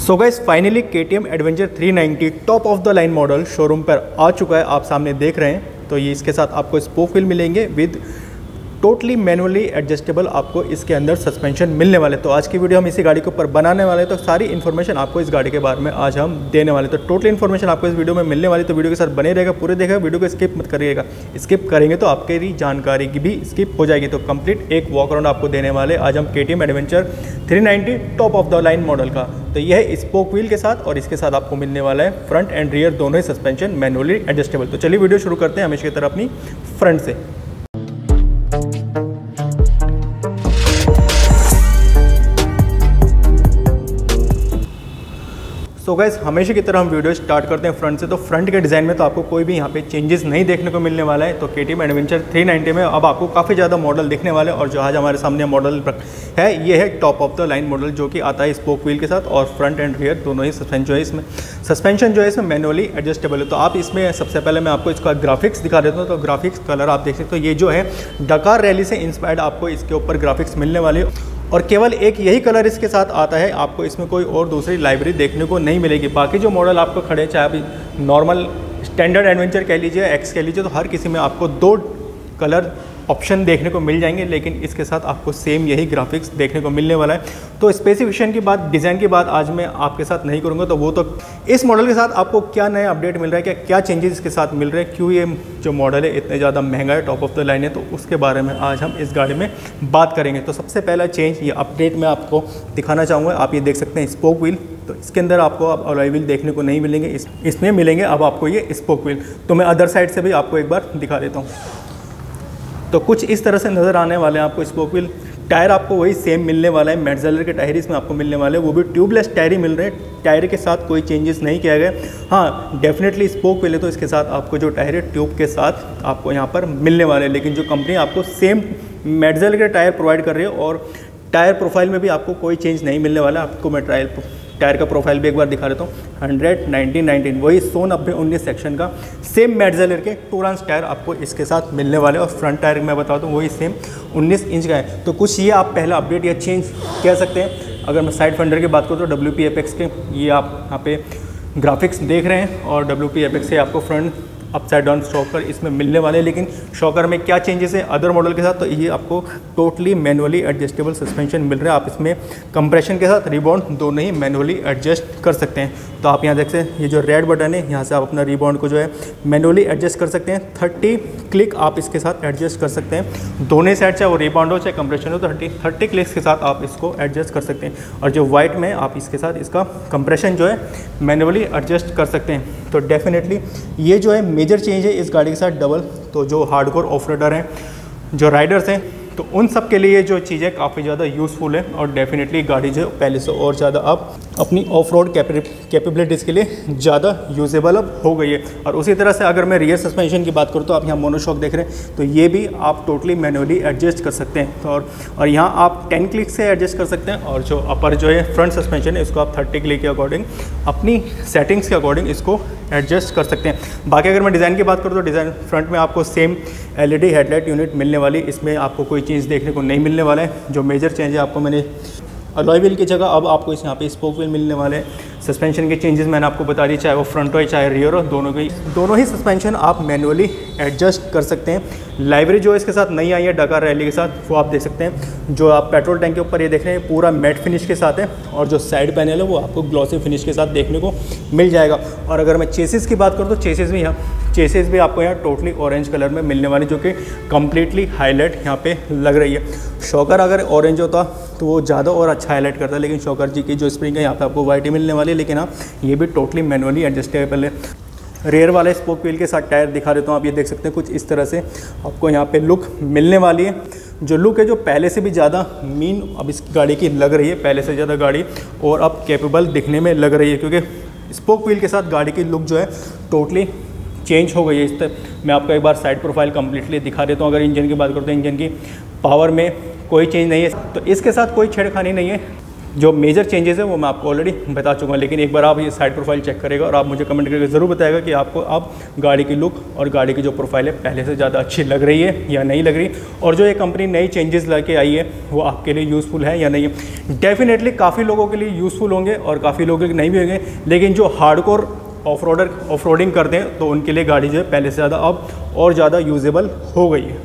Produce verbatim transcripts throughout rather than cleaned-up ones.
So guys finally K T M adventure three ninety top of the line model showroom पर आ चुका है। आप सामने देख रहे हैं। तो ये इसके साथ आपको स्पोक व्हील मिलेंगे विद टोटली मैनुअली एडजस्टेबल आपको इसके अंदर सस्पेंशन मिलने वाले। तो आज की वीडियो हम इसी गाड़ी के ऊपर बनाने वाले, तो सारी इन्फॉर्मेशन आपको इस गाड़ी के बारे में आज हम देने वाले। तो टोटली इन्फॉर्मेशन आपको इस वीडियो में मिलने वाली, तो वीडियो के साथ बने रहेगा, पूरे देखा, वीडियो को स्किप मत करिएगा। स्किप करेंगे तो आपकी जानकारी की भी स्किप हो जाएगी। तो कंप्लीट एक वॉक अराउंड आपको देने वाले आज हम K T M adventure three ninety top of the line model का। तो यह है स्पोक व्हील के साथ और इसके साथ आपको मिलने वाला है फ्रंट एंड रियर दोनों ही सस्पेंशन मैनुअली एडजस्टेबल। तो चलिए वीडियो शुरू करते हैं हमेशा की तरह अपनी फ्रंट से। तो गाइस हमेशा की तरह हम वीडियो स्टार्ट करते हैं फ्रंट से। तो फ्रंट के डिज़ाइन में तो आपको कोई भी यहाँ पे चेंजेस नहीं देखने को मिलने वाला है। तो K T M adventure three ninety में अब आपको काफ़ी ज़्यादा मॉडल दिखने वाले हैं और जो आज हमारे सामने मॉडल है ये है top of the line model, जो कि आता है स्पोक व्हील के साथ और फ्रंट एंड रियर दोनों ही सस्पेंशन जो है इसमें सस्पेंशन जो है इसमें मैनुअली एडजस्टेबल है। तो आप इसमें सबसे पहले मैं आपको इसका ग्राफिक्स दिखा देता हूँ। तो ग्राफिक्स कलर आप देख सकते हो, ये जो है डकार रैली से इंस्पायर्ड आपको इसके ऊपर ग्राफिक्स मिलने वाले और केवल एक यही कलर इसके साथ आता है। आपको इसमें कोई और दूसरी लाइब्रेरी देखने को नहीं मिलेगी। बाकी जो मॉडल आपको खड़े, चाहे अभी नॉर्मल स्टैंडर्ड एडवेंचर कह लीजिए, एक्स कह लीजिए, तो हर किसी में आपको दो कलर ऑप्शन देखने को मिल जाएंगे, लेकिन इसके साथ आपको सेम यही ग्राफिक्स देखने को मिलने वाला है। तो स्पेसिफिकेशन की बात, डिज़ाइन की बात आज मैं आपके साथ नहीं करूंगा। तो वो तो इस मॉडल के साथ आपको क्या नया अपडेट मिल रहा है, क्या क्या चेंजेस इसके साथ मिल रहे हैं, क्यों ये जो मॉडल है इतने ज़्यादा महंगा है, टॉप ऑफ द लाइन है, तो उसके बारे में आज हम इस गाड़ी में बात करेंगे। तो सबसे पहला चेंज, ये अपडेट मैं आपको दिखाना चाहूँगा। आप ये देख सकते हैं स्पोक व्हील, तो इसके अंदर आपको अब अलॉय व्हील देखने को नहीं मिलेंगे, इस इसमें मिलेंगे अब आपको ये स्पोक व्हील। तो मैं अदर साइड से भी आपको एक बार दिखा देता हूँ। तो कुछ इस तरह से नज़र आने वाले हैं आपको स्पोक व्हील। टायर आपको वही सेम मिलने वाला है, मेटजेलर के टायर इसमें आपको मिलने वाले हैं, वो भी ट्यूबलेस टायर ही मिल रहे हैं। टायर के साथ कोई चेंजेस नहीं किया गया। हाँ डेफिनेटली स्पोक व्हील है तो इसके साथ आपको जो टायर है ट्यूब के साथ आपको यहाँ पर मिलने वाले हैं, लेकिन जो कंपनी आपको सेम मेटजेलर के टायर प्रोवाइड कर रही है और टायर प्रोफाइल में भी आपको कोई चेंज नहीं मिलने वाला। आपको मैं ट्रायल टायर का प्रोफाइल भी एक बार दिखा देता हूँ। हंड्रेड नाइनटीन नाइनटीन वही सौ नब्बे उन्नीस सेक्शन का सेम मेटजेलर के टूरांस टायर आपको इसके साथ मिलने वाले और फ्रंट टायर मैं बता दूँ वही सेम उन्नीस इंच का है। तो कुछ ये आप पहला अपडेट या चेंज कह सकते हैं। अगर मैं साइड फेंडर की बात करूँ तो डब्ल्यू पी एपेक्स के ये आप यहाँ पे ग्राफिक्स देख रहे हैं और डब्ल्यू पी एपेक्स से आपको फ्रंट अपसाइड डाउन शॉकर इसमें मिलने वाले हैं। लेकिन शॉकर में क्या चेंजेस है अदर मॉडल के साथ, तो ये आपको टोटली मैनुअली एडजस्टेबल सस्पेंशन मिल रहा है। आप इसमें कंप्रेशन के साथ रिबाउंड दोनों ही मैनुअली एडजस्ट कर सकते हैं। तो आप यहाँ देख सकते हैं ये जो रेड बटन है, यहाँ से आप अपना रिबाउंड को जो है मैनुअली एडजस्ट कर सकते हैं। थर्टी क्लिक आप इसके साथ एडजस्ट कर सकते हैं दोनों साइड, चाहे वो रिबाउंड हो चाहे कंप्रेशन हो, तो थर्टी थर्टी क्लिक्स के साथ आप इसको एडजस्ट कर सकते हैं। और जो वाइट में आप इसके साथ इसका कंप्रेशन जो है मैनुअली एडजस्ट कर सकते हैं। तो डेफिनेटली ये जो है मेजर चेंज है इस गाड़ी के साथ डबल। तो जो हार्डकोर ऑफ रोडर हैं, जो राइडर्स हैं, तो उन सब के लिए जो चीज़ें काफ़ी ज़्यादा यूज़फुल है और डेफिनेटली गाड़ी जो पहले से और ज़्यादा अब अपनी ऑफ रोड कैपेबिलिटीज़ के लिए ज़्यादा यूजेबल अब हो गई है। और उसी तरह से अगर मैं रियर सस्पेंशन की बात करूँ तो आप यहाँ मोनोशॉक देख रहे हैं, तो ये भी आप टोटली मैनुअली एडजस्ट कर सकते हैं। तो और और यहाँ आप टेन क्लिक से एडजस्ट कर सकते हैं। और जो अपर जो है फ्रंट सस्पेंशन है इसको आप थर्टी क्लिक के अकॉर्डिंग अपनी सेटिंग्स के अकॉर्डिंग इसको एडजस्ट कर सकते हैं। बाकी अगर मैं डिज़ाइन की बात करूँ तो डिज़ाइन फ्रंट में आपको same L E D headlight unit मिलने वाली, इसमें आपको कोई चीज़ देखने को नहीं मिलने वाला है। जो मेजर चेंज है आपको मैंने अलॉय व्हील की जगह अब आपको इस यहाँ पे स्पोक व्हील मिलने वाले हैं। सस्पेंशन के चेंजेस मैंने आपको बता दी, चाहे वो फ्रंट हो चाहे रियर हो, दोनों के दोनों ही सस्पेंशन आप मैनुअली एडजस्ट कर सकते हैं। लाइब्रेरी जो इसके साथ नहीं आई है डकार रैली के साथ, वो आप देख सकते हैं। जो आप पेट्रोल टैंक के ऊपर ये देख रहे हैं पूरा मैट फिनिश के साथ है और जो साइड पैनल है वो आपको ग्लॉसी फिनिश के साथ देखने को मिल जाएगा। और अगर मैं चेसिस की बात करूँ तो चेसिस भी यहाँ चेसिस भी आपको यहाँ टोटली ऑरेंज कलर में मिलने वाली, जो कि कम्प्लीटली हाईलाइट यहाँ पे लग रही है। शॉकर अगर ऑरेंज होता तो वो ज़्यादा और अच्छा हाईलाइट करता है, लेकिन शॉकर जी की जो स्प्रिंग है यहाँ पे आपको वाइट ही मिलने वाली है। लेकिन हाँ ये भी टोटली मैनुअली एडजस्टेबल है। रेयर वाले स्पोक व्हील के साथ टायर दिखा देता हूँ। आप ये देख सकते हैं कुछ इस तरह से आपको यहाँ पे लुक मिलने वाली है। जो लुक है जो पहले से भी ज़्यादा मीन अब इस गाड़ी की लग रही है, पहले से ज़्यादा गाड़ी और अब कैपेबल दिखने में लग रही है, क्योंकि स्पोक व्हील के साथ गाड़ी की लुक जो है टोटली चेंज हो गई है। इस तक मैं आपको एक बार साइड प्रोफाइल कम्प्लीटली दिखा देता हूँ। अगर इंजन की बात करूँ तो इंजन की पावर में कोई चेंज नहीं है, तो इसके साथ कोई छेड़खानी नहीं है। जो मेजर चेंजेस है वो मैं आपको ऑलरेडी बता चुका हूँ, लेकिन एक बार आप ये साइड प्रोफाइल चेक करेगा और आप मुझे कमेंट करके ज़रूर बताएगा कि आपको अब गाड़ी की लुक और गाड़ी की जो प्रोफाइल है पहले से ज़्यादा अच्छी लग रही है या नहीं लग रही, और जो ये कंपनी नई चेंजेस लेके आई है वो आपके लिए यूज़फुल है या नहीं है। डेफिनेटली काफ़ी लोगों के लिए यूज़फुल होंगे और काफ़ी लोगों के नहीं भी होंगे, लेकिन जो hardcore off roader off roading करते हैं तो उनके लिए गाड़ी जो है पहले से ज़्यादा अब और ज़्यादा यूजेबल हो गई है।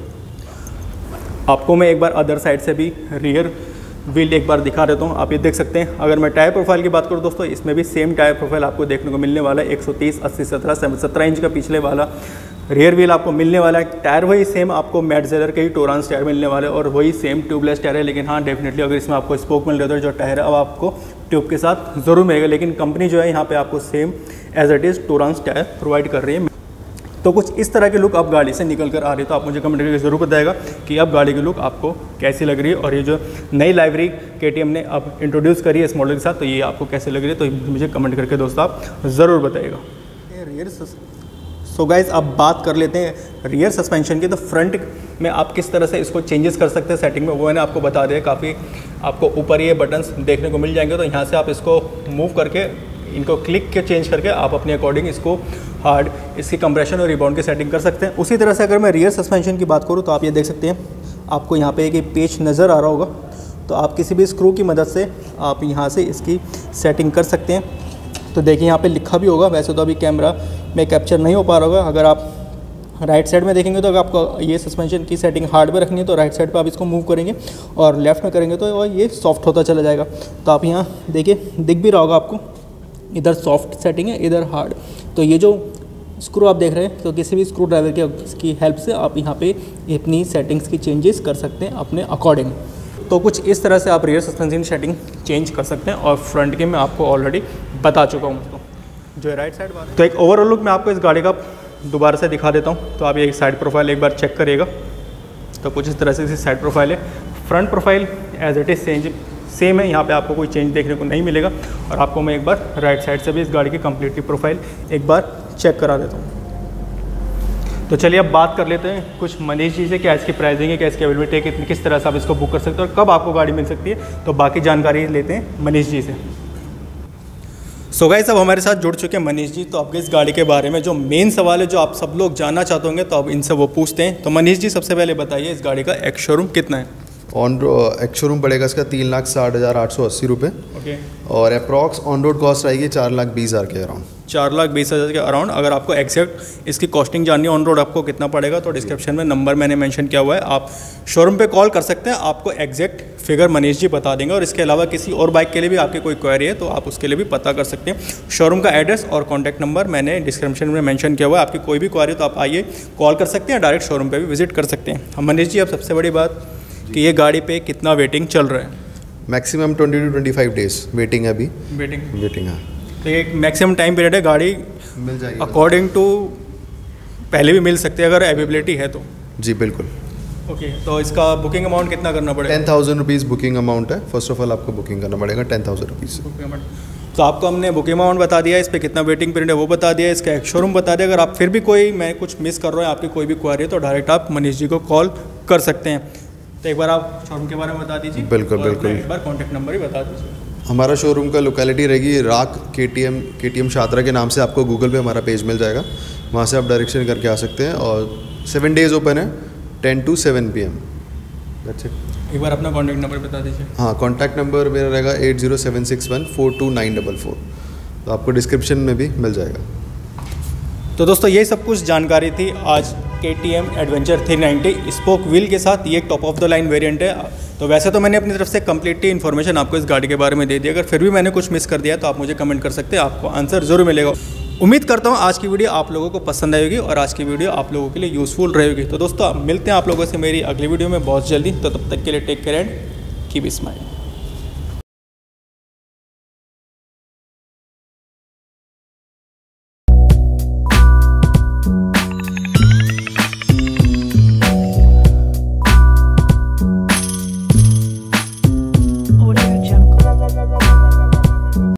आपको मैं एक बार अदर साइड से भी रियर व्हील एक बार दिखा देता हूँ, आप ये देख सकते हैं। अगर मैं टायर प्रोफाइल की बात करूँ दोस्तों, इसमें भी सेम टायर प्रोफाइल आपको देखने को मिलने वाला है। एक सौ तीस अस्सी सत्रह सत्रह इंच का पिछले वाला रियर व्हील आपको मिलने वाला है। टायर वही सेम आपको मैटजेलर के ही टोरांस टायर मिलने वाले और वही सेम ट्यूबलेस टायर है, लेकिन हाँ डेफिनेटली अगर इसमें आपको स्पोक मिल रहा है तो जो टायर है अब आपको ट्यूब के साथ ज़रूर मिलेगा, लेकिन कंपनी जो है यहाँ पे आपको सेम एज इट इज़ टोरांस टायर प्रोवाइड कर रही है। तो कुछ इस तरह की लुक अब गाड़ी से निकल कर आ रही है, तो आप मुझे कमेंट करके ज़रूर बताएगा कि अब गाड़ी की लुक आपको कैसी लग रही है, और ये जो नई लाइब्रेरी केटीएम ने अब इंट्रोड्यूस करी है इस मॉडल के साथ, तो ये आपको कैसे लग रही है, तो मुझे कमेंट करके दोस्तों आप ज़रूर बताइएगा। रियर सो गाइज अब बात कर लेते हैं रियर सस्पेंशन की। तो फ्रंट में आप किस तरह से इसको चेंजेस कर सकते हैं सेटिंग में, वो मैंने आपको बता दिया। काफ़ी आपको ऊपर ये बटन्स देखने को मिल जाएंगे, तो यहाँ से आप इसको मूव करके इनको क्लिक के चेंज करके आप अपने अकॉर्डिंग इसको हार्ड इसकी कंप्रेशन और रिबाउंड की सेटिंग कर सकते हैं। उसी तरह से अगर मैं रियर सस्पेंशन की बात करूँ तो आप ये देख सकते हैं, आपको यहाँ पे एक पेच नज़र आ रहा होगा, तो आप किसी भी स्क्रू की मदद से आप यहाँ से इसकी सेटिंग कर सकते हैं। तो देखिए यहाँ पे लिखा भी होगा, वैसे तो अभी कैमरा में कैप्चर नहीं हो पा रहा होगा। अगर आप राइट साइड में देखेंगे तो अगर आपको ये सस्पेंशन की सेटिंग हार्ड में रखनी है तो राइट साइड पे आप इसको मूव करेंगे, और लेफ्ट में करेंगे तो ये सॉफ्ट होता चला जाएगा। तो आप यहाँ देखिए दिख भी रहा होगा आपको, इधर सॉफ्ट सेटिंग है, इधर हार्ड। तो ये जो स्क्रू आप देख रहे हैं, तो किसी भी स्क्रू ड्राइवर की की हेल्प से आप यहाँ पे अपनी सेटिंग्स की चेंजेस कर सकते हैं अपने अकॉर्डिंग। तो कुछ इस तरह से आप रियर सस्पेंशन सेटिंग चेंज कर सकते हैं, और फ्रंट की मैं आपको ऑलरेडी बता चुका हूँ तो जो है राइट साइड बात। तो एक ओवरऑल लुक मैं आपको इस गाड़ी का दोबारा से दिखा देता हूँ, तो आप ये साइड प्रोफाइल एक बार चेक करिएगा। तो कुछ इस तरह से इसकी साइड प्रोफाइल है। Front profile as it is सेंज सेम है, यहाँ पे आपको कोई चेंज देखने को नहीं मिलेगा। और आपको मैं एक बार राइट साइड से भी इस गाड़ी की कंप्लीटली प्रोफाइल एक बार चेक करा देता हूँ। तो चलिए अब बात कर लेते हैं कुछ मनीष जी से, क्या इसकी प्राइसिंग है, क्या इसकी अवेलेबिलिटी है, कितनी किस तरह से आप इसको बुक कर सकते हो और कब आपको गाड़ी मिल सकती है, तो बाकी जानकारी लेते हैं मनीष जी से। सो गाइस अब हमारे साथ जुड़ चुके हैं मनीष जी। तो आपके इस गाड़ी के बारे में जो मेन सवाल है जो आप सब लोग जानना चाहते होंगे, तो अब इनसे वो पूछते हैं। तो मनीष जी सबसे पहले बताइए इस गाड़ी का एक शोरूम कितना है? ऑन एक शोरूम पड़ेगा इसका तीन लाख साठ हज़ार आठ सौ अस्सी रुपये। ओके। और अप्रॉक्स ऑन रोड कॉस्ट आएगी चार लाख बीस हज़ार के अराउंड। चार लाख बीस हज़ार के अराउंड। अगर आपको एग्जैक्ट इसकी कॉस्टिंग जाननी है ऑन रोड आपको कितना पड़ेगा, तो डिस्क्रिप्शन में नंबर मैंने मेंशन किया हुआ है, आप शोरूम पे कॉल कर सकते हैं, आपको एग्जैक्ट फिगर मनीष जी बता देंगे। और इसके अलावा किसी और बाइक के लिए भी आपकी कोई क्वेरी है तो आप उसके लिए भी पता कर सकते हैं। शोरूम का एड्रेस और कॉन्टैक्ट नंबर मैंने डिस्क्रिप्शन में मेंशन किया हुआ है। आपकी कोई भी क्वेरी तो आप आइए कॉल कर सकते हैं, डायरेक्ट शोरूम पर भी विजिट कर सकते हैं। हम मनीष जी अब सबसे बड़ी बात कि ये गाड़ी पे कितना वेटिंग चल रहा है? Maximum twenty two twenty five days waiting है अभी। वेटिंग वेटिंग है। तो एक मैक्सिमम टाइम पीरियड है, गाड़ी मिल जाएगी अकॉर्डिंग टू पहले भी मिल सकती है अगर अवेलेबिलिटी है तो। जी बिल्कुल। ओके okay, तो इसका बुकिंग अमाउंट कितना करना पड़ेगा? Ten thousand rupees booking amount है। फर्स्ट ऑफ ऑल आपको बुकिंग करना पड़ेगा टेन थाउजेंड रुपीज़। तो आपको हमने बुकिंग अमाउंट बता दिया, इस पर कितना वेटिंग पीरियड है वो बता दिया, इसका एक शोरूम बता दिया। अगर आप फिर भी कोई मैं कुछ मिस कर रहा हूँ, आपकी कोई भी क्वेरी है तो डायरेक्ट आप मनीष जी को कॉल कर सकते हैं। तो एक बार आप शोरूम के बारे में बता दीजिए। बिल्कुल बिल्कुल। एक बार कॉन्टैक्ट नंबर ही बता दीजिए। हमारा शोरूम का लोकेलिटी रहेगी राक के टी एम के टी एम शात्रा के नाम से, आपको गूगल पे हमारा पेज मिल जाएगा, वहाँ से आप डायरेक्शन करके आ सकते हैं। और सेवन डेज़ ओपन है, ten to seven P M. That's it. एक बार अपना कॉन्टैक्ट नंबर बता दीजिए। हाँ, कॉन्टैक्ट नंबर मेरा रहेगा eight zero seven six one four two nine double four, तो आपको डिस्क्रिप्शन में भी मिल जाएगा। तो दोस्तों ये सब कुछ जानकारी थी आज के T M adventure three ninety spoke wheel के साथ। ये एक top of the line variant है। तो वैसे तो मैंने अपनी तरफ से कंप्लीटली इन्फॉर्मेशन आपको इस गाड़ी के बारे में दे दी। अगर फिर भी मैंने कुछ मिस कर दिया तो आप मुझे कमेंट कर सकते हैं, आपको आंसर ज़रूर मिलेगा। उम्मीद करता हूँ आज की वीडियो आप लोगों को पसंद आएगी और आज की वीडियो आप लोगों के लिए यूज़फुल रहेगी। तो दोस्तों मिलते हैं आप लोगों से मेरी अगली वीडियो में बहुत जल्दी। तो तब तक के लिए take care and keep smile.